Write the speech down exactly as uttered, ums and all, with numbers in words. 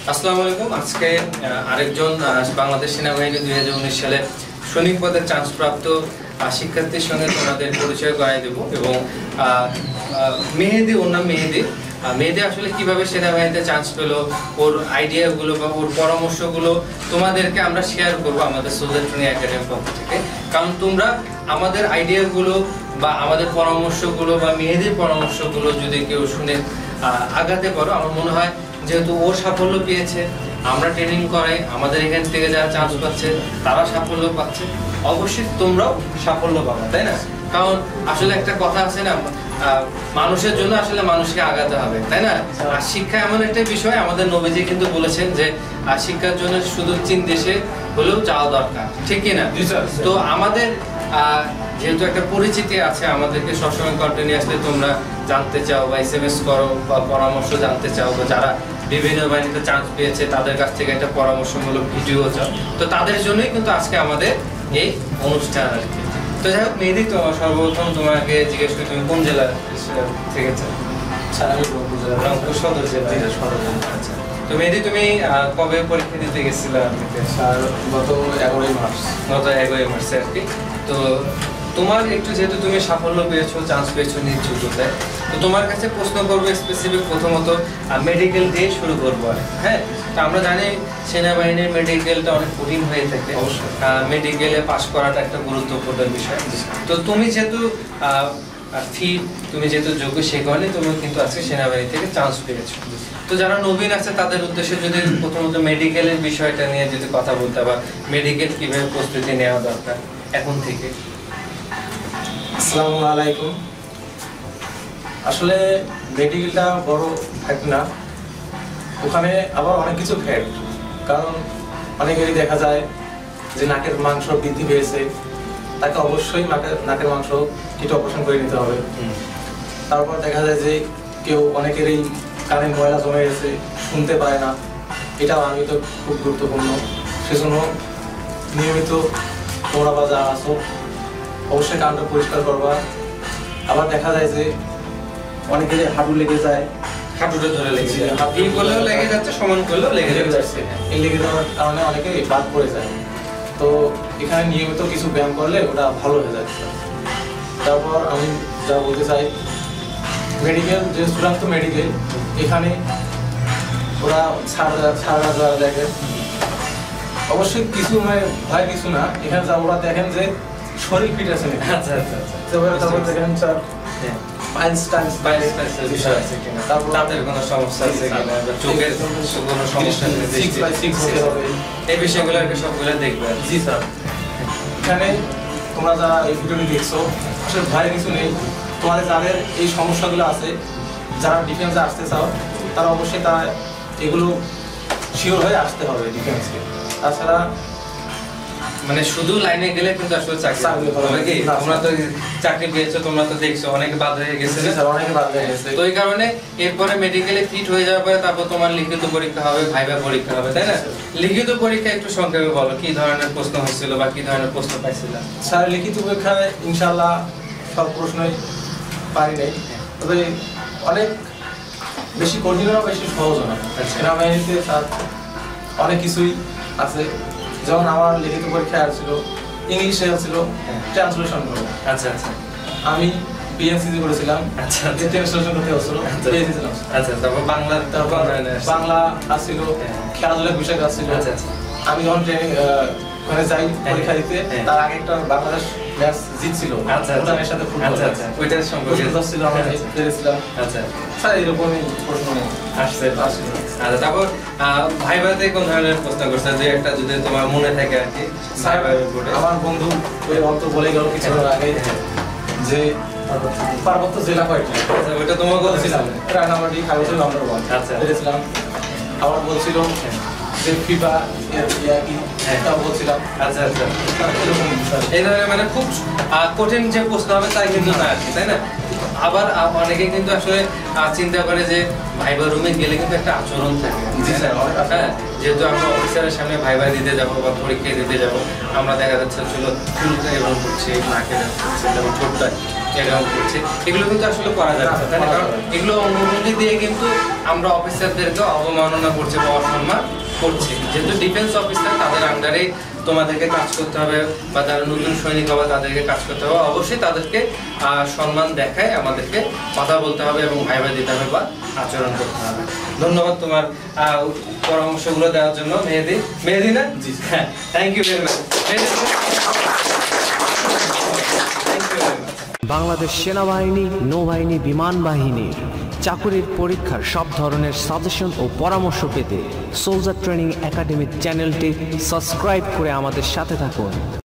আসসালামু আলাইকুম। আজকে আরেকজন বাংলাদেশ সেনাবাহিনী দুই হাজার উনিশ সালে সৈনিক পদে চান্স প্রাপ্ত শিক্ষার্থীর সঙ্গে তোমাদের পরিচয় করাই দেব এবং মেহেদি, ওর নাম মেহেদি। মেহেদি আসলে কিভাবে সেনাবাহিনীতে চান্স পেলো, ওর আইডিয়াগুলো বা ওর পরামর্শগুলো তোমাদেরকে আমরা শেয়ার করবো আমাদের সোলজার ট্রেনিং একাডেমির পক্ষ থেকে। কারণ তোমরা আমাদের আইডিয়াগুলো বা আমাদের পরামর্শগুলো বা মেহেদির পরামর্শগুলো যদি কেউ শুনে আগাতে পারো, আমার মনে হয় যেহেতু ও সাফল্য পেয়েছে, আমরা ট্রেনিং করাই, আমাদের এখান থেকে যারা চান্স পাচ্ছে তারা সাফল্য পাচ্ছে, অবশ্যই তোমরাও সাফল্য পাবে, তাই না? কারণ আসলে একটা কথা আছে না, মানুষের জন্য আসলে মানুষকে আগাতে হবে, তাই না? আর শিক্ষা এমন একটা বিষয়, আমাদের নবীজি কিন্তু বলেছেন যে শিক্ষার জন্য শুধু চীন দেশে হলেও যাওয়া দরকার, ঠিক কিনা? তো আমাদের যেহেতু একটা পরিচিতি আছে, আমাদেরকে সবসময় কন্টেন্ট আসলে তোমরা জানতে চাও বা এস এম এস করো বা পরামর্শ জানতে চাও, বা যারা বিভিন্ন বাহিনীতে চান্স পেয়েছে তাদের কাছ থেকে একটা পরামর্শমূলক ভিডিও চাও, তো তাদের জন্যই কিন্তু আজকে আমাদের এই অনুষ্ঠান আর কি। তো যাই হোক মেহেদি, তো সর্বপ্রথম তোমাকে জিজ্ঞেস করি, তুমি কোন জেলা থেকে চাও? রংপুর সদর জেলা। আচ্ছা, তো মেহেদি তুমি কবে পরীক্ষা দিতে গেছিলে? গত এগারোই মার্চ। গত এগারোই মার্চে আর কি। তো তোমার একটু, যেহেতু তুমি সাফল্য পেয়েছো, চান্স পেয়েছো নিজ যোগ্যতায়, তো তোমার কাছে প্রশ্ন করবো স্পেসিফিক, প্রথমত মেডিকেল দিয়ে শুরু করবো। হ্যাঁ, তো আমরা জানি সেনাবাহিনীর মেডিকেলটা অনেক কঠিন হয়ে থাকে, মেডিকেলে পাস করাটা একটা গুরুত্বপূর্ণ বিষয়। তো তুমি যেহেতু ফি তুমি যেহেতু যোগ্য, সে কারণে তুমি কিন্তু আজকে সেনাবাহিনী থেকে চান্স পেয়েছো। তো যারা নবীন আছে তাদের উদ্দেশ্যে যদি প্রথমত মেডিকেলের বিষয়টা নিয়ে যদি কথা বলতে, বা মেডিকেল কিভাবে প্রস্তুতি নেওয়া দরকার এখন থেকে। আসসালামু আলাইকুম। আসলে মেডিকেলটা বড় ফ্যাক্ট না, ওখানে আবার অনেক কিছু ফ্যাক্ট। কারণ অনেকেরই দেখা যায় যে নাকের মাংস বৃদ্ধি পেয়েছে, তাকে অবশ্যই নাকের নাকের মাংস কেটে অপারেশন করে নিতে হবে। তারপর দেখা যায় যে কেউ, অনেকেরই কানে ময়লা জমে গেছে, শুনতে পায় না, এটাও আমি তো খুব গুরুত্বপূর্ণ। সেজন্য নিয়মিত তোমরা বা যা আসো অবশ্যই কানটা পরিষ্কার করবা। আবার দেখা যায় যে অনেকেরই হাঁটু লেগে যায়, হাঁটুটা ধরে লেগে যায়, হাঁটু করলেও লেগে যাচ্ছে, সমান করলেও লেগে যাচ্ছে। এই লেগে যাওয়ার কারণে অনেকে বাদ পড়ে যায়। তো এখানে নিয়মিত কিছু ব্যায়াম করলে ওটা ভালো হয়ে যায়। তারপর আমি যা বলতে চাই, মেডিকেল যে চূড়ান্ত মেডিকেল, এখানে ওরা ছাড় ছাড়া যারা দেখে, অবশ্যই কিছু মানে ভয় কিছু না, এখানে যা ওরা দেখেন যে শরীর ফিট আছে নাকি। আচ্ছা আচ্ছা আচ্ছা। তারপর দেখেন স্যার পাইলস টাইলস পাইলস টাইলসের বিষয় আছে কিনা, তারপর তাদের কোনো সমস্যা আছে কিনা, বা চোখের কোনো সমস্যা নেই, সিক্স বাই সিক্স হতে হবে, এই বিষয়গুলো আর কি সবগুলো দেখবে। জি স্যার। এখানে তোমরা যারা এই ভিডিওটি দেখছো, আসলে ভয় কিছু নেই। তোমাদের যাদের এই সমস্যাগুলো আছে, যারা ডিফেন্সে আসতে চাও, তারা অবশ্যই তারা এগুলো শিওর হয়ে আসতে হবে ডিফেন্সে। তাছাড়া মানে শুধু লাইনে গেলে কিন্তু আসলে চাকরি হবে কি, তোমরা তো চাকরি পেয়েছো, তোমরা তো দেখছো অনেকে বাদ হয়ে গেছে, অনেকে বাদ হয়ে গেছে। তো এই কারণে এরপরে মেডিকেলে ফিট হয়ে যাওয়ার পরে তারপর তোমার লিখিত পরীক্ষা হবে, ভাইভা পরীক্ষা হবে, তাই না? লিখিত পরীক্ষা একটু সংক্ষেপে বলো, কি ধরনের প্রশ্ন হচ্ছিল বা কি ধরনের প্রশ্ন পাইছিল? স্যার লিখিত পরীক্ষায় ইনশাআল্লাহ সব প্রশ্নই পারি নাই, তবে অনেক বেশি কঠিন না, বেশি সহজ না। সেনাবাহিনীতে স্যার অনেক কিছুই আছে। যেমন আমার লিখিত পরীক্ষায় আসছিল ইংলিশে আসছিল ট্রান্সলেশন করবো। আচ্ছা আচ্ছা। আমি পিএনসিসি করেছিলাম। আচ্ছা, ট্রান্সলেশন করতে হচ্ছিল। আচ্ছা, তারপর বাংলা, তারপর বাংলা আসছিল, খেলাধুলার বিষয় আসছিল। আচ্ছা আচ্ছা। আমি যখন ট্রেনিং ওখানে যাই পরীক্ষা দিতে, তার আগে একটা বাংলাদেশ ম্যাচ জিতছিল ভুটানের সাথে, ফুটবল। আচ্ছা আচ্ছা, ওইটার সম্পর্কে ছিল, আমরা পেরেছিলাম। আচ্ছা স্যার, এরকমই প্রশ্ন আসছে আসছিল। আচ্ছা, তারপর ভাইভাতে কোন ধরনের প্রশ্ন করছে, যে একটা যদি তোমার মনে থাকে আর কি? আমার বন্ধু ওই অন্ত বলে গেল কিছু আগে যে পার্বত্য জেলা কয়টি, ওইটা তোমাকে বলছিলাম, রাঙামাটি, খাগড়াছড়ি, বান্দরবান। আচ্ছা, পেরেছিলাম। আবার বলছিল যে ফিফা ইয়াকি, এটাও বলছিলাম। আচ্ছা আচ্ছা, এই ধরনের মানে খুব কঠিন যে প্রশ্ন হবে তাই কিন্তু না আর কি, তাই না? আবার অনেকে কিন্তু আসলে চিন্তা করে যে ভাইবা রুমে গেলে কিন্তু একটা আচরণ থাকে, হ্যাঁ, যেহেতু আমরা অফিসারের সামনে ভাইবা দিতে যাবো বা পরীক্ষা দিতে যাবো, আমরা দেখা যাচ্ছে চুলো চুলটা এরকম করছি, নাকে যেমন ঠোঁটটা এরকম করছে, এগুলো কিন্তু আসলে করা যাবে না, তাই না? কারণ এগুলো অঙ্গভঙ্গি দিয়ে কিন্তু আমরা অফিসারদেরকে অবমাননা করছে বা অসম্মান করছে। যেহেতু ডিফেন্স অফিসার, তাদের আন্ডারে তোমাদেরকে কাজ করতে হবে, বা যারা নতুন সৈনিক হবে তাদেরকে কাজ করতে হবে, অবশ্যই তাদেরকে সম্মান দেখায় আমাদেরকে কথা বলতে হবে এবং ভাইবা দিতে হবে বা আচরণ করতে হবে। ধন্যবাদ তোমার পরামর্শগুলো দেওয়ার জন্য মেহেদি। মেহেদি না? জি, হ্যাঁ, thank you very much. Bangladesh সেনাবাহিনী, নৌবাহিনী, বিমান বাহিনীর চাকুরির পরীক্ষার সব ধরনের সাজেশন ও পরামর্শ পেতে সোলজার ট্রেনিং একাডেমির চ্যানেলটি সাবস্ক্রাইব করে আমাদের সাথে থাকুন।